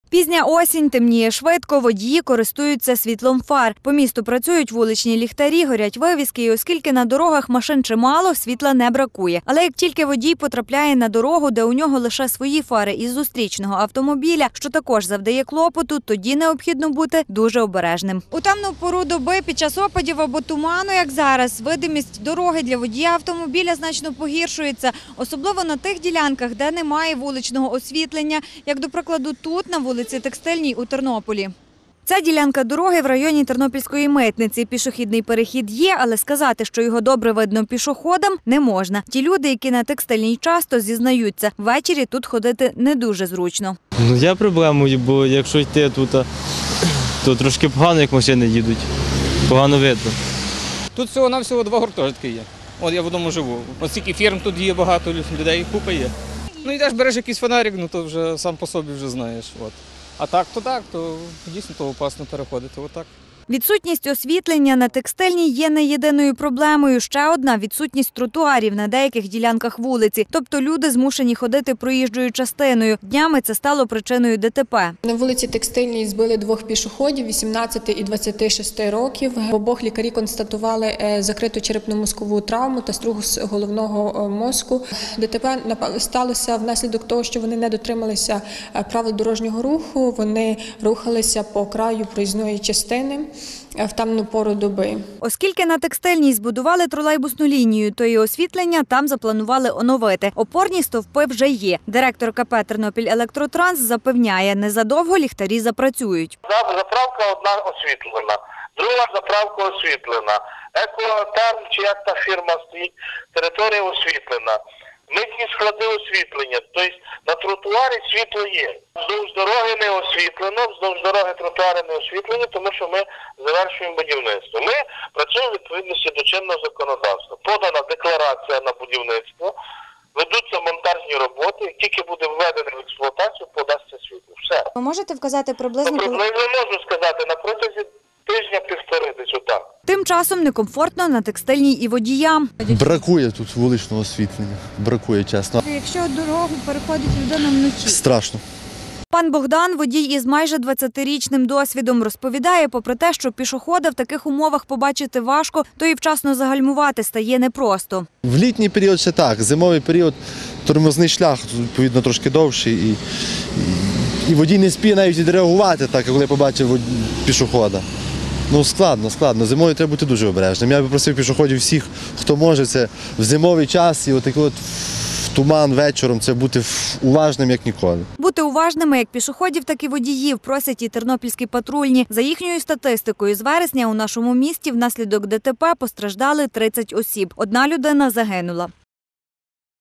Пізня осінь, темніє швидко, водії користуються світлом фар. По місту працюють вуличні ліхтарі, горять вивіски, і оскільки на дорогах машин чимало, світла не бракує. Але як тільки водій потрапляє на дорогу, де у нього лише свої фари із зустрічного автомобіля, що також завдає клопоту, тоді необхідно бути дуже обережним. У темну пору доби під час опадів або туману, як зараз, видимість дороги для водія автомобіля значно погіршується, особливо на тих ділянках, де немає вуличного освітлення, як, до прикладу, тут, на вулиці Текстильній у Тернополі. Ця ділянка дороги в районі Тернопільської митниці. Пішохідний перехід є, але сказати, що його добре видно пішоходам, не можна. Ті люди, які на Текстильній часто, зізнаються, ввечері тут ходити не дуже зручно. Є проблемою, бо якщо йти тут, то трошки погано, як машини їдуть. Погано видно. Тут всього-навсього 2 гуртожитки є. От я в одному живу. Оскільки фірм тут є багато, людей купа є. Ну йдеш, береш якийсь фонарик, ну то вже сам по собі вже знаєш. От. А так, то дійсно то опасно переходити. Отак. Відсутність освітлення на Текстильній є не єдиною проблемою. Ще одна – відсутність тротуарів на деяких ділянках вулиці. Тобто люди змушені ходити проїжджою частиною. Днями це стало причиною ДТП. На вулиці Текстильній збили 2 пішоходів – 18 і 26 років. Обох лікарі констатували закриту черепно-мозкову травму та струс головного мозку. ДТП сталося внаслідок того, що вони не дотрималися правил дорожнього руху. Вони рухалися по краю проїзної частини в темну пору доби. Оскільки на Текстильній збудували тролейбусну лінію, то і освітлення там запланували оновити. Опорні стовпи вже є. Директор КП «Тернопіль-Електротранс» запевняє, незадовго ліхтарі запрацюють. Заправка одна освітлена, друга заправка освітлена, екотерм, чи як та фірма стоїть, територія освітлена. Митні склади освітлення, тобто на тротуарі світло є. Вздовж дороги не освітлено, вздовж дороги тротуари не освітлені, тому що ми завершуємо будівництво. Ми працюємо в відповідності до чинного законодавства. Подана декларація на будівництво, ведуться монтажні роботи, як тільки буде введено в експлуатацію, подасться світло. Все. Ви можете вказати приблизно, коли... Не можу сказати, на протязі тижня-півтори десь отак. Тим часом некомфортно на Текстильній і водіям. Бракує тут вуличного освітлення. Бракує, чесно. Якщо дорогу переходить людина вночі? Страшно. Пан Богдан, водій із майже 20-річним досвідом, розповідає, попри те, що пішохода в таких умовах побачити важко, то і вчасно загальмувати стає непросто. В літній період ще так, зимовий період тормозний шлях, відповідно, трошки довший. І водій не спіє навіть відреагувати, так, коли побачив пішохода. Ну, складно. Зимою треба бути дуже обережним. Я би просив пішоходів всіх, хто може, це в зимовий час і отакий от в туман вечором, це бути уважним, як ніколи. Бути уважними як пішоходів, так і водіїв просять і тернопільські патрульні. За їхньою статистикою, з вересня у нашому місті внаслідок ДТП постраждали 30 осіб. 1 людина загинула.